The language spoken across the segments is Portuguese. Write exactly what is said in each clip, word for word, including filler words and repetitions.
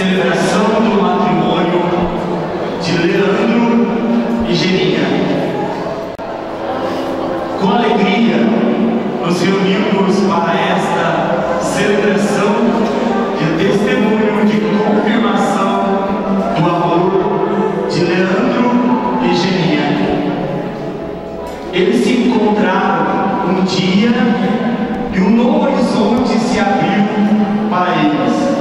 celebração do matrimônio de Leandro e Geninha. Com alegria, nos reunimos para esta celebração de testemunho de confirmação do amor de Leandro e Geninha. Eles se encontraram um dia e um novo horizonte se abriu para eles.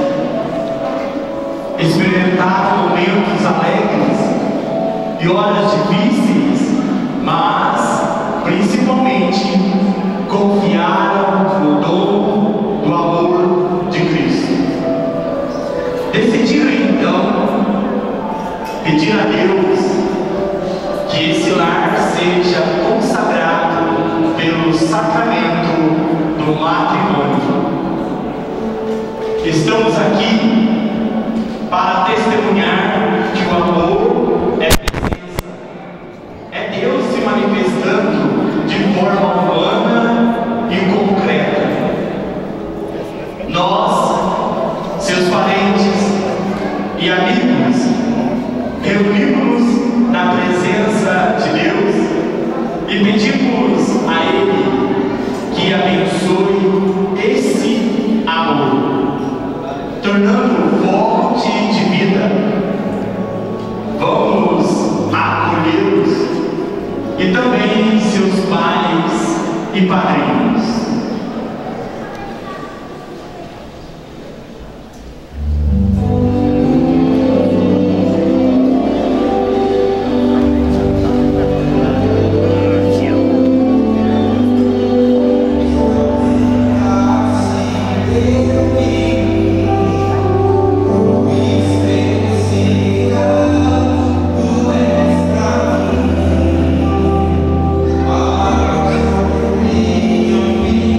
Experimentaram momentos alegres e horas difíceis, mas principalmente confiaram no dom do amor de Cristo. Decidiram então pedir a Deus que esse lar seja consagrado pelo sacramento do matrimônio. Estamos aqui para testemunhar que o amor é presença, é Deus se manifestando de forma humana e concreta. Nós, seus parentes e amigos, reunimos-nos na presença de Deus e pedimos a Ele que abençoe esse amor, tornando fonte de vida. Vamos acolhê-los e também seus pais e padrinhos. Thank you.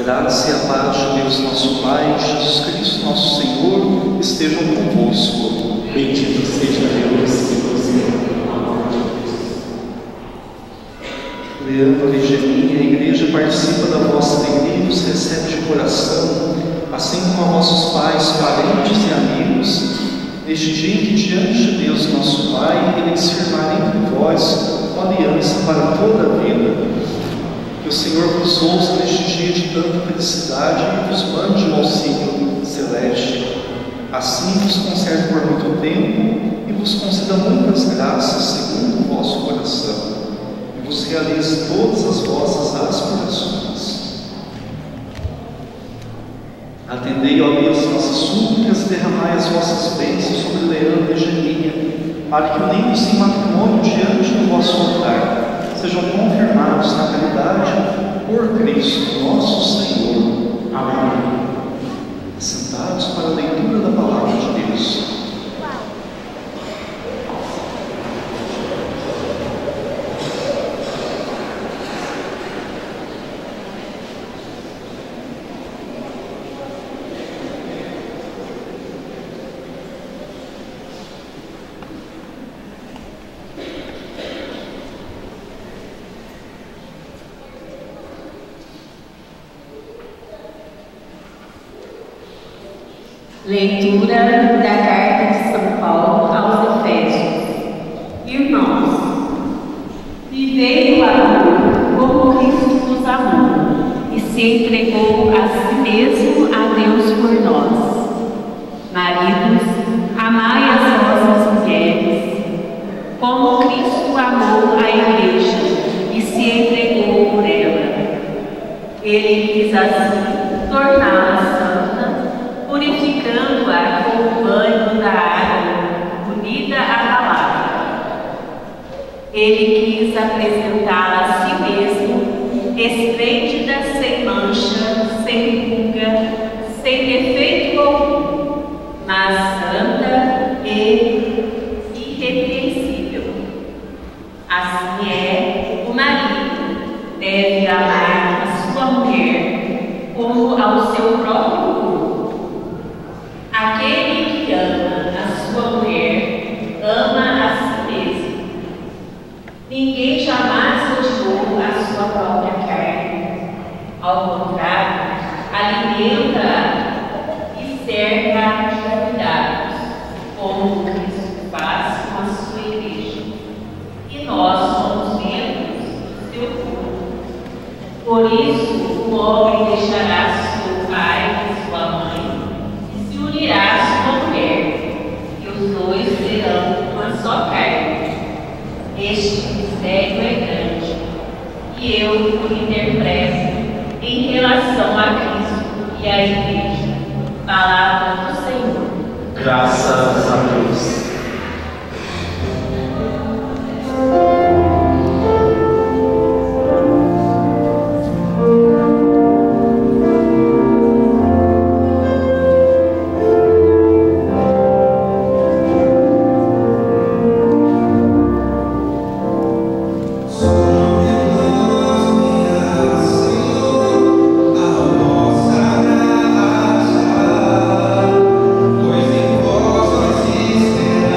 graça e a paz de Deus nosso Pai, Jesus Cristo nosso Senhor, estejam convosco. Bendito seja Deus que nos enviou. Leandro e Geninha, a igreja participa da vossa alegria e os recebe de coração, assim como a vossos pais, parentes e amigos, neste dia em que diante de Deus nosso Pai, Ele se firmar entre vós uma aliança para toda a vida. Que o Senhor vos ouça neste dia de tanta felicidade e vos mande o auxílio celeste. Assim vos conserve por muito tempo e vos conceda muitas graças segundo o vosso coração, e vos realize todas as vossas aspirações. Atendei, ó Deus, nossas súplicas e derramai as vossas bênçãos sobre Leandro e Geninha, para que, unidos em matrimônio diante do vosso altar, sejam confirmados na caridade por Cristo nosso Senhor. Amém. Sentados para a leitura da Palavra de Deus. Leitura da Carta de São Paulo aos Efésios. Irmãos, vivei o amor como Cristo nos amou e se entregou a si mesmo a Deus por nós. Maridos, amai as vossas mulheres, como Cristo amou a igreja e se entregou por ela. Ele quis assim torná-la santa, purificando-a com o banho da água, unida à palavra. Ele quis apresentá-la a si mesmo, esplêndida, sem mancha, sem ruga, sem defeito algum, mas santa e irrepreensível. Assim é, o marido deve amar a sua mulher como ao seu próprio corpo. Aquele que ama a sua mulher, ama a si mesmo. Ninguém jamais odiou a sua própria carne. Ao contrário, alimenta-a e cerca de cuidados, como Cristo faz com a sua igreja. E nós somos membros do seu corpo. Por isso, o homem deixará seu pai e sua mãe, unirá a sua mulher, e os dois serão uma só carne. Este mistério é grande, e eu o interpreto em relação a Cristo e à Igreja. Palavra do Senhor. Graças a Deus. Pois em vós existirá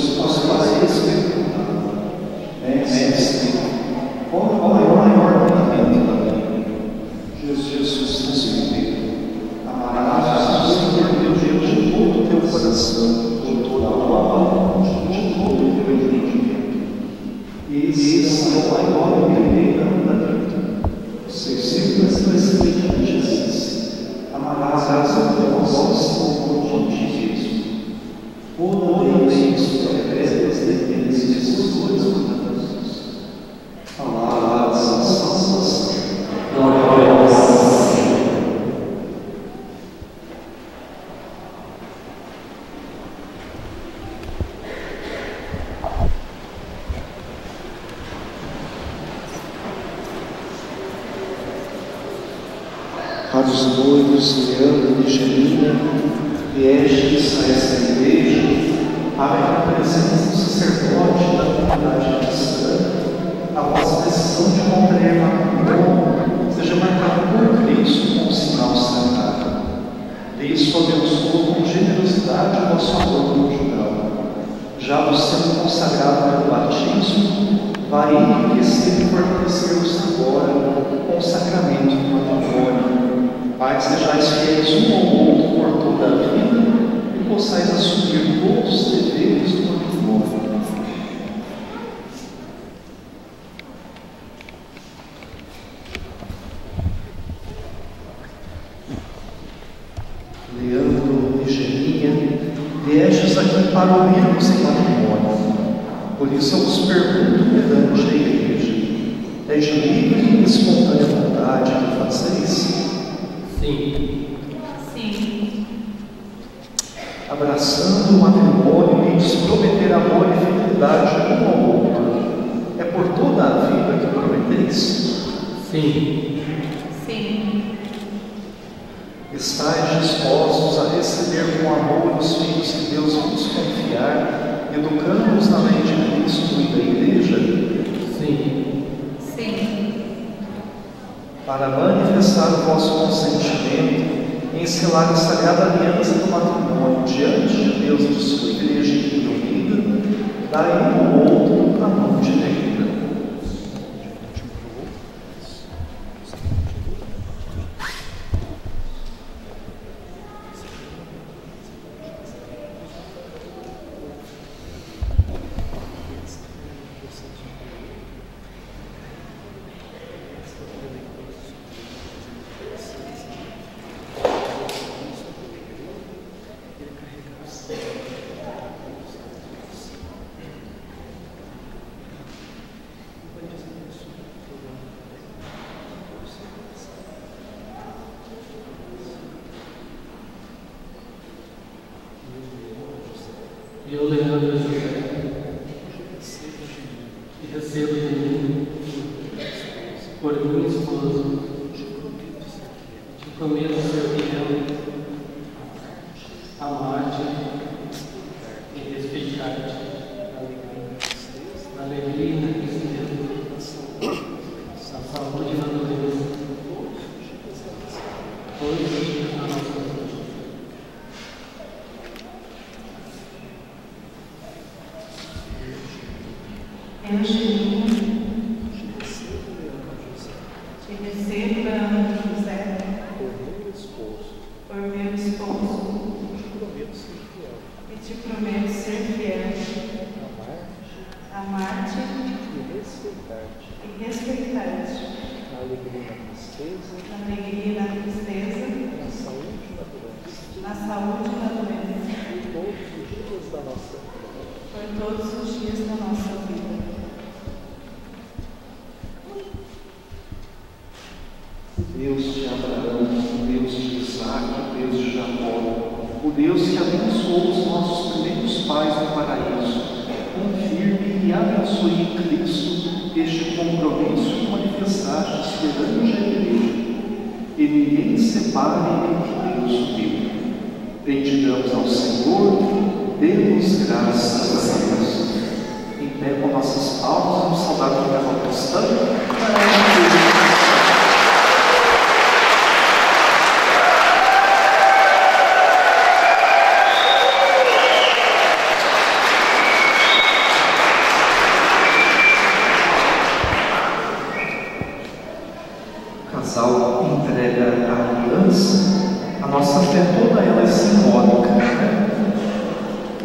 disposto para experimentar. Mestre, qual é o maior mandamento da lei? Jesus respondeu: amarás o Senhor teu Deus de todo o teu coração, de toda a tua alma, de todo o teu entendimento. Esse é o maior e primeiro mandamento. O segundo é semelhante a esse: amarás o teu próximo como a ti mesmo. Toda lei estabelece as dependências desses dois mandamentos. Palavra da salvação. Glória a Deus. Para os noivos Leandro e Gemina, viestes a essa igreja para que a presença do sacerdote da comunidade cristã, a vossa decisão de contrair matrimônio seja marcada por Cristo como sinal sagrado. Cristo abençoou com generosidade o vosso amor conjugal. Já vos sendo consagrado pelo batismo, vai enriquecer e fortalecer-vos agora com o sacramento do matrimônio. Pai, sejais fiéis um ao outro por toda a vida e possais assumir todos os deveres do matrimônio. Leandro e Gemina, viestes aqui para unirmos em matrimônio. Por isso eu vos pergunto perante a igreja: é de livre e espontânea vontade que fazeis? Sim. Sim. Abraçando o matrimônio, e prometer amor e fidelidade um ao outro, é por toda a vida que prometeis? Sim. Sim. Estais dispostos a receber com amor os filhos que Deus vos confiar, educando-os na lei de Cristo e da Igreja? Sim. Sim. Para manifestar o vosso consentimento em selar a sagrada aliança do matrimônio diante de Deus e de sua igreja unida, dai um ao outro a mão direita. Eu, Leandro José, e recebo de mim, por minha esposa, te prometo ser fiel, amar-te e respeitar-te, na alegria e na tristeza, na saúde e na doença, todos os dias da nossa vida. Eu, Gemina, te recebo, Leandro José, por meu esposo, e te prometo ser fiel, amar-te e respeitar-te, na alegria e na tristeza, na alegria e na tristeza, na saúde e na doença, na saúde e na doença, todos os dias da nossa vida. por todos os dias da nossa vida. Deus de Abraão, Deus de Isaac, Deus de Jacó, o Deus que abençoou os nossos primeiros pais no paraíso, confirme e abençoe em Cristo este compromisso que manifestastes perante a igreja, e ninguém separe entre Deus e o Filho. Bendigamos ao Senhor, demos graças a Deus. Em pé com nossas palmas, vamos saudar o coração cristão.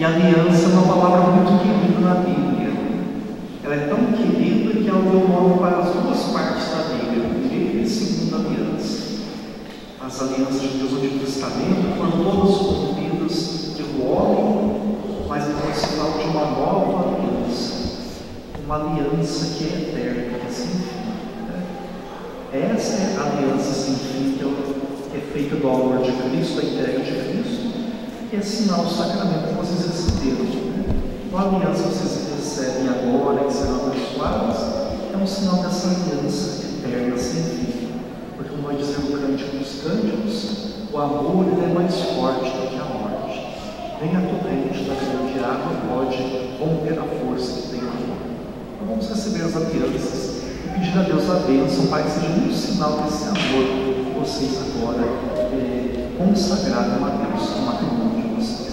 aliança é uma palavra muito querida na Bíblia. Ela é tão querida que ela deu nome para as duas partes da Bíblia, primeira e segunda aliança. As alianças de Deus no Antigo Testamento foram todas cumpridas pelo homem, mas é o sinal de uma nova aliança, uma aliança que é eterna, que é sem fim. Né? Essa é a aliança sem fim, que é feita do amor de Cristo, da entrega de Cristo, que é sinal do sacramento que vocês receberam. Né? Então, a aliança que vocês recebem agora, que serão abençoadas, é um sinal dessa aliança eterna, sem fim. Porque, como vai dizer o Cântico dos Cânticos, o amor ele é mais forte do que a morte. Nem a torrente da grande água pode romper a força que tem no amor. Então, vamos receber as alianças e pedir a Deus a bênção, para que seja um sinal desse amor que vocês agora é, consagraram a Deus no matrimônio de vocês.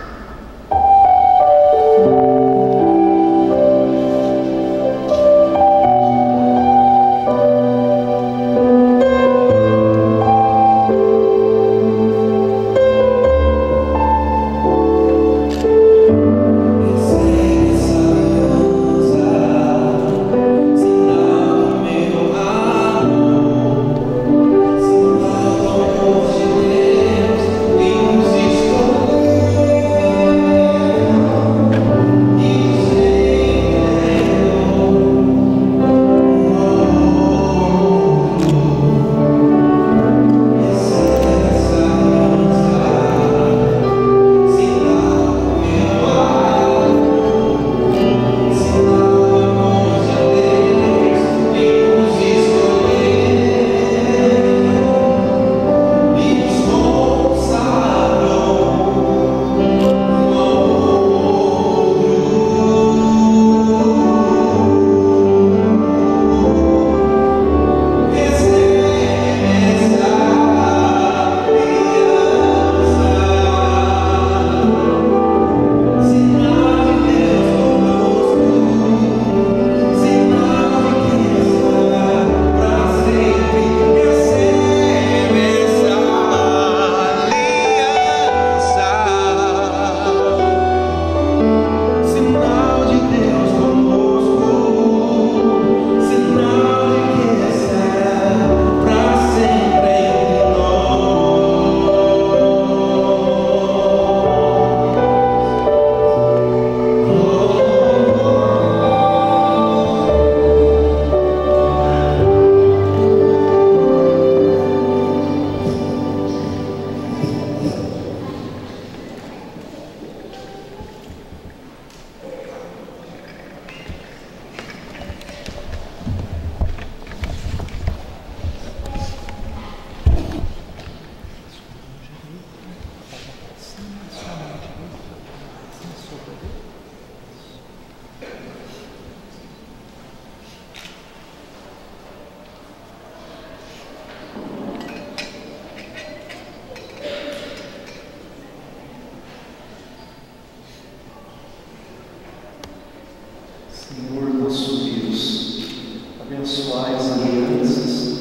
Senhor nosso Deus, abençoai as alianças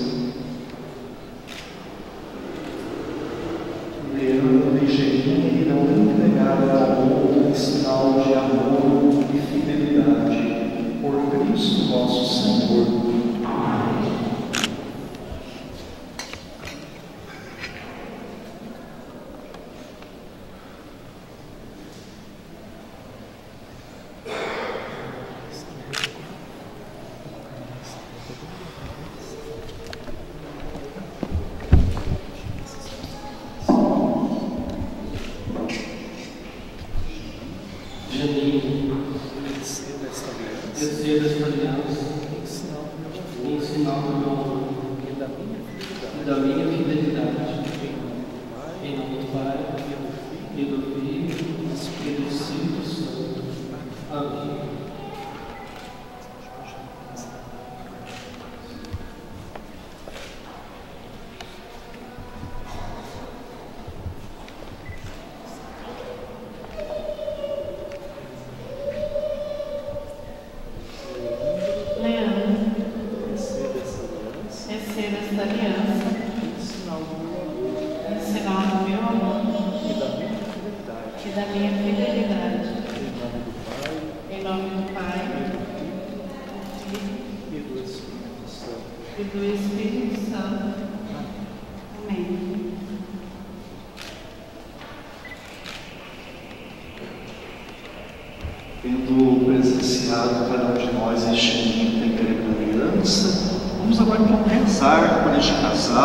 que Leandro e Geninha irão entregar ao mundo em sinal de amor e fidelidade, por Cristo nosso Senhor. Amém. Da da minha fidelidade. Em nome do Pai, Em nome do Pai, do Filho e do Espírito Santo. e do Espírito Santo. Amém. Tendo presenciado cada um de nós este momento em peregrinança, vamos agora então rezar por este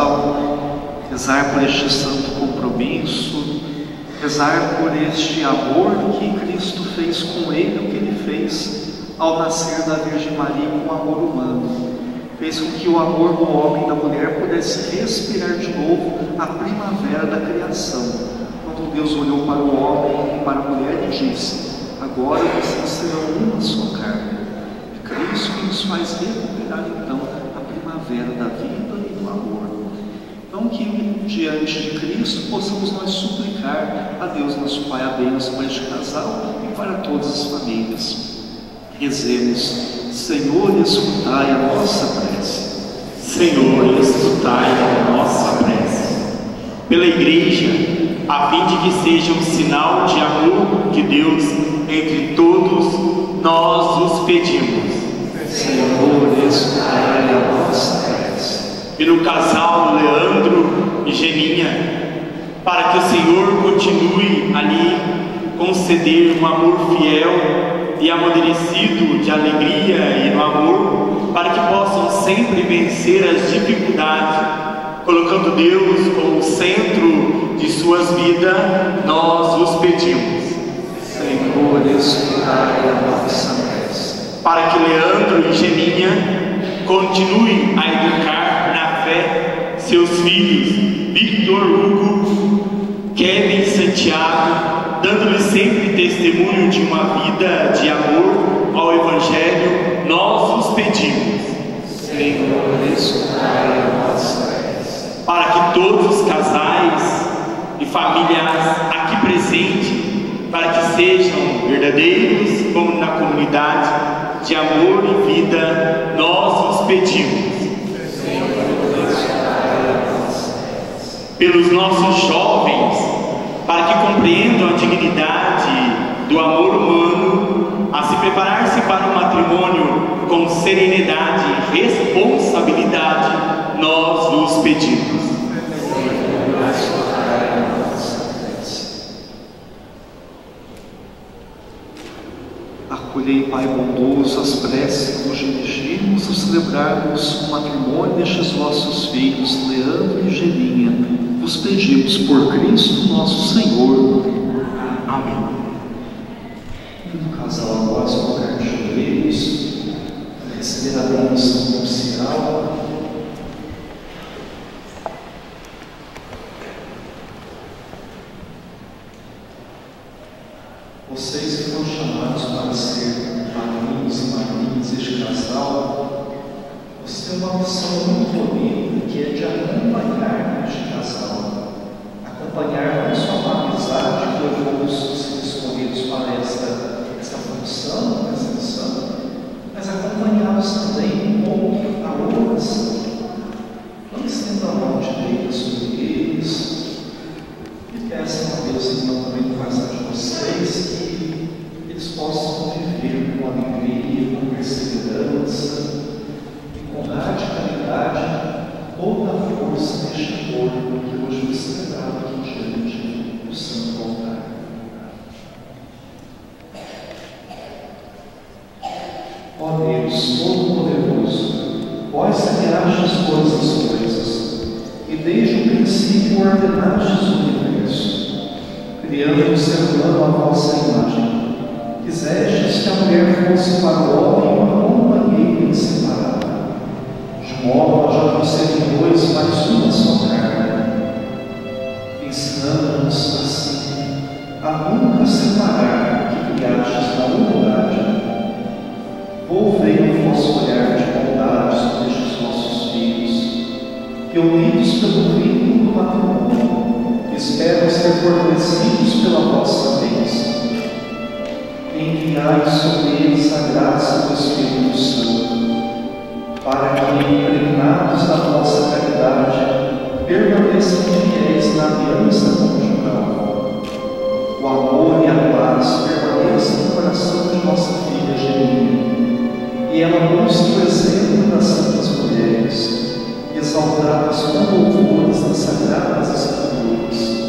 casal, rezar por este santo compromisso, rezar por este amor que Cristo fez com ele, o que ele fez ao nascer da Virgem Maria com amor humano. Fez com que o amor do homem e da mulher pudesse respirar de novo a primavera da criação. Quando Deus olhou para o homem e para a mulher e disse: agora vocês serão uma só carne. É Cristo que nos faz recuperar então a primavera da vida e do amor. Então que diante de Cristo possamos nós suplicar a Deus nosso Pai a bênção para este casal e para todas as famílias. Rezemos. Senhor, escutai a nossa prece. Senhor, escutai a nossa prece. Pela Igreja, a fim de que seja um sinal de amor de Deus entre todos, nós os pedimos. Senhor, escutai a nossa prece. Pelo casal Leandro e Geninha, para que o Senhor continue ali conceder um amor fiel e amadurecido de alegria e no amor, para que possam sempre vencer as dificuldades, colocando Deus como centro de suas vidas, nós os pedimos. Senhor, escutai a nossa prece. Para que Leandro e Geninha continuem a educar na fé seus filhos, Victor Hugo, Kevin e Santiago, dando-lhes sempre testemunho de uma vida de amor ao Evangelho, nós os pedimos. Senhor, escutai a nossa prece. Para que todos os casais e famílias aqui presentes, para que sejam verdadeiros, como na comunidade, de amor e vida, nós os pedimos. Senhor, escutai a nossa prece. Pelos nossos jovens, para que compreendam a dignidade do amor humano, a se preparar-se para o matrimônio com serenidade e responsabilidade, nós os pedimos. Senhor, escutai a nossa prece. Acolhei, Pai bondoso, as preces que nos dirigimos ao celebrarmos o matrimônio destes vossos filhos, Leandro e Geninha. Vos pedimos por Cristo nosso Senhor. Amém. O casal agora se colocar de joelhos, receber a bênção nupcial. Vocês que foram chamados para ser padrinhos e madrinhas deste casal, você tem uma missão muito bonita, que é de acompanhar este casal. Acompanhar não só a amizade que levou os escolhidos para esta, esta função, esta missão, mas acompanhá-los também com a oração. Não estenda a mão direita sobre eles e peçam a Deus, então, também no coração de vocês, que eles possam viver com alegria, com perseverança e com radicalidade toda a força deste corpo que hoje foi celebrado aqui diante do Santo Altar. Ó Deus Todo-Poderoso, vós criastes todas as coisas, e desde o princípio ordenastes o universo, criando o ser humano à vossa imagem. Quisestes que a mulher fosse para o homem uma companheira inseparável, de modo a já não serem dois, mas uma só carne, ensinando-nos assim a nunca separar o que criastes na unidade. Volvei o vosso olhar de bondade sobre estes nossos filhos, que unidos pelo vínculo do matrimônio, esperam ser fortalecidos pela vossa bênção. Enviai sobre eles a graça do Espírito Santo, para que, impregnados da vossa caridade, permaneçam fiéis na aliança conjugal. o amor e a paz permaneçam no coração de nossa filha Gemini, e ela busque o exemplo das santas mulheres, exaltadas com louvores das sagradas escrituras.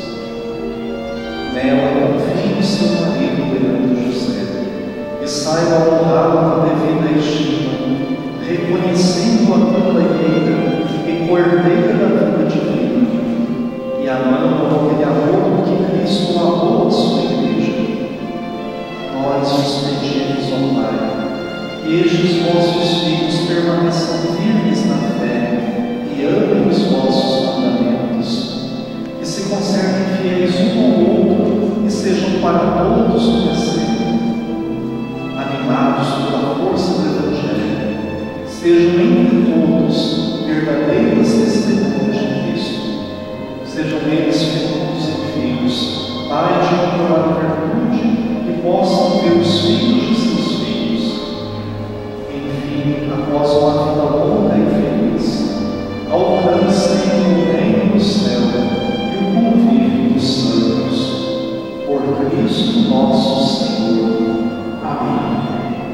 Nela confie o seu marido, Leandro José, e saiba honrá-lo com devida estima, reconhecendo-a como herdeira e cordeira da vida divina, e amando com aquele amor que Cristo amou a sua igreja. Nós vos pedimos, ó Pai, que estes vossos filhos permaneçam firmes na fé e amem os vossos mandamentos, que se conservem fiéis um ao outro e sejam para todos um exemplo. Animados pela força do Evangelho, sejam entre todos verdadeiras testemunhas de Cristo. Sejam eles fecundos em filhos, pais de natural virtude, que possam ver os filhos de seus filhos. Enfim, após uma vida longa e feliz, alcancem o reino do céu e o convívio dos santos. Por Cristo nosso Senhor. Amém.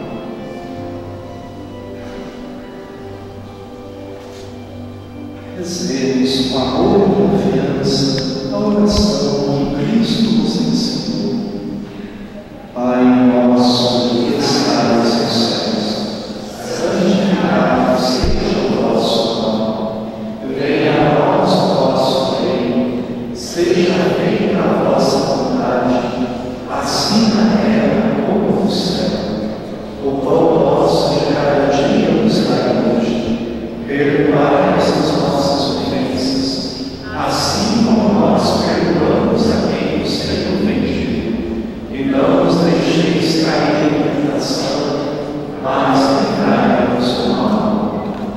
Rezemos com amor e confiança a oração que Cristo nos ensinou. Pai nosso que estais nos céus, santificado seja o vosso nome. Venha a nós o vosso reino, seja feita a vossa vontade, assim na terra como no céu. O pão nosso de cada dia nos dai hoje. Perdoai-nos as nossas ofensas, assim como nós perdoamos a quem nos tem ofendido. E não nos deixeis cair em tentação, mas livrai-nos do mal.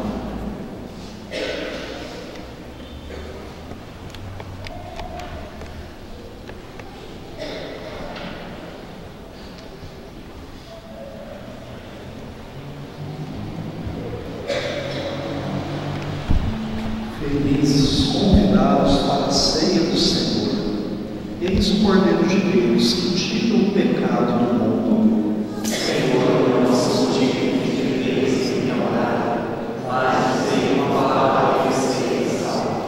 Felizes os convidados para a ceia do Senhor. Eis o Cordeiro de Deus que tira o pecado do mundo. Senhor, nossos dignos de Deus e orar, mas dizer uma palavra que seja salva.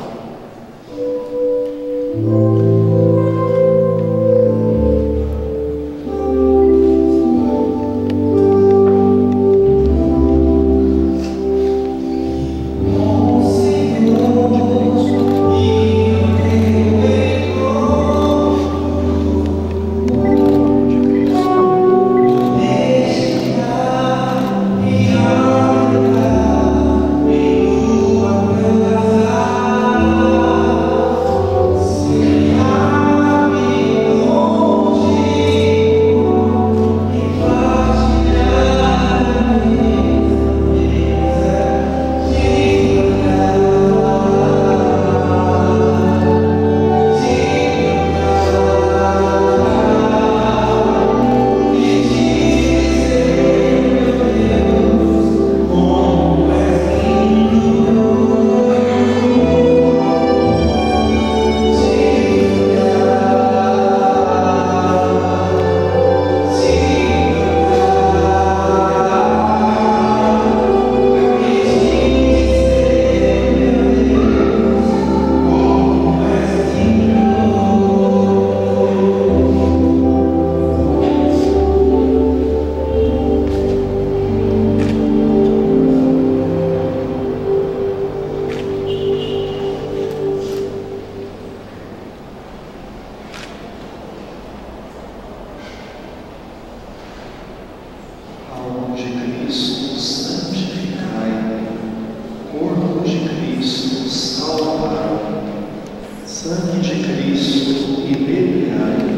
Sangue de Cristo e bebeai,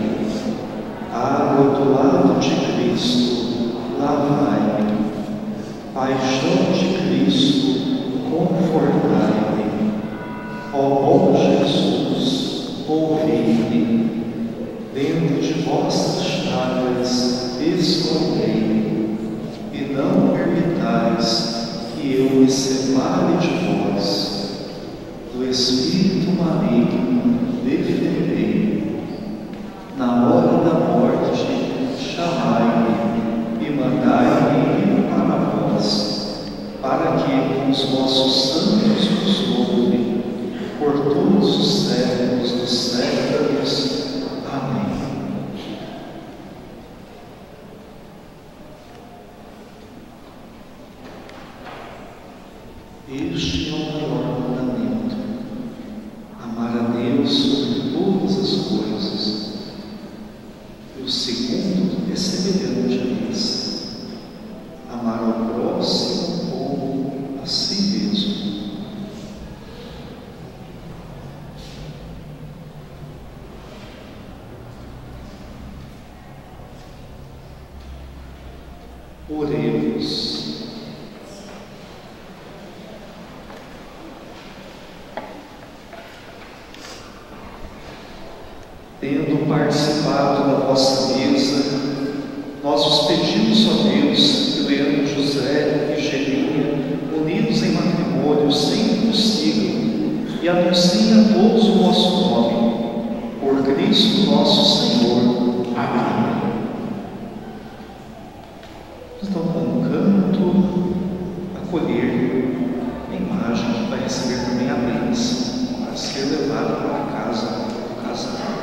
água do lado de Cristo, lavai, paixão de Cristo, confortai-me, ó bom Jesus, ouvi-me, dentro de vossas chagas escondei-me, e não permitais que eu me separe de vós. Do espírito maligno defendei. Na hora da Este é o maior mandamento: amar a Deus sobre todas as coisas. E o segundo é semelhante a esse: amar ao próximo como a si mesmo. Oremos. Tendo participado da vossa mesa, nós vos pedimos, ó Deus, que Leandro, José e Gelinha, unidos em matrimônio, sempre nos sigam e anunciem a todos o vosso nome, por Cristo nosso Senhor. Amém. Então, com um canto, acolher a imagem que vai receber também a bênção, para ser levada para a casa do casal.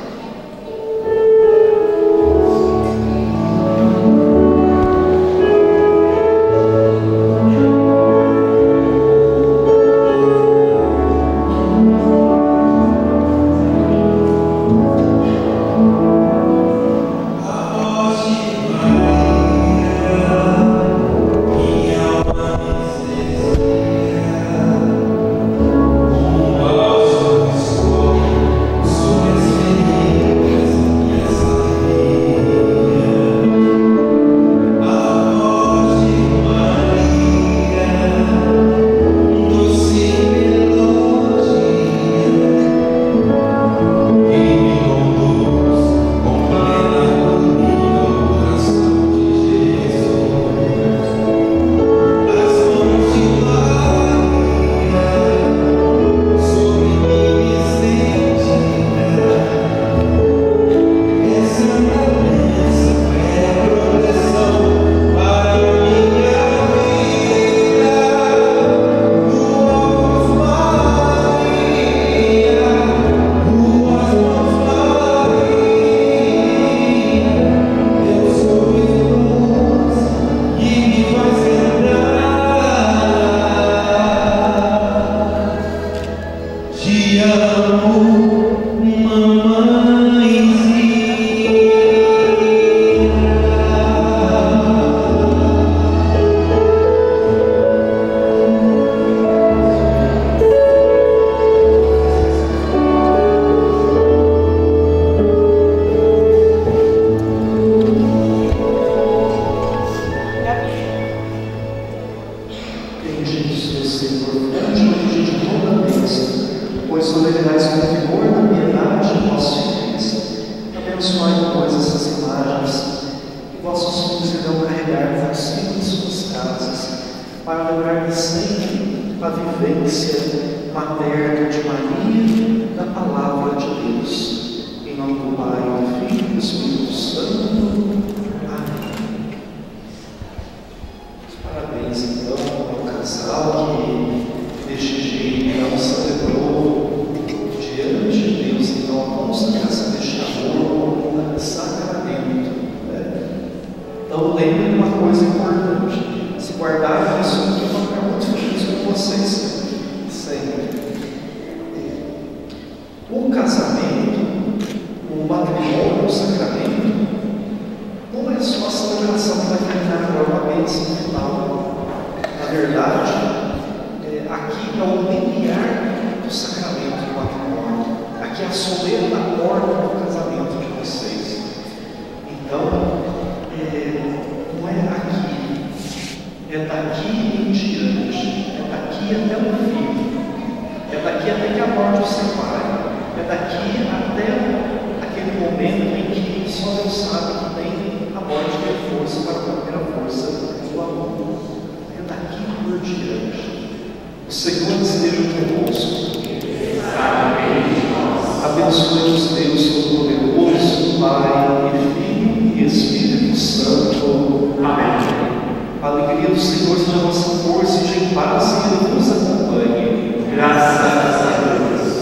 Abençoe-nos, Deus Todo-Poderoso, Pai, e Filho e Espírito Santo. Amém. A alegria do Senhor seja a nossa força, seja em paz e Ele nos acompanhe. Graças a Deus.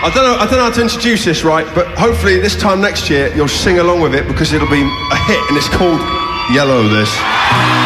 I don't know. I don't know how to introduce this, right? But hopefully this time next year you'll sing along with it because it'll be a hit, and it's called Yellow. This.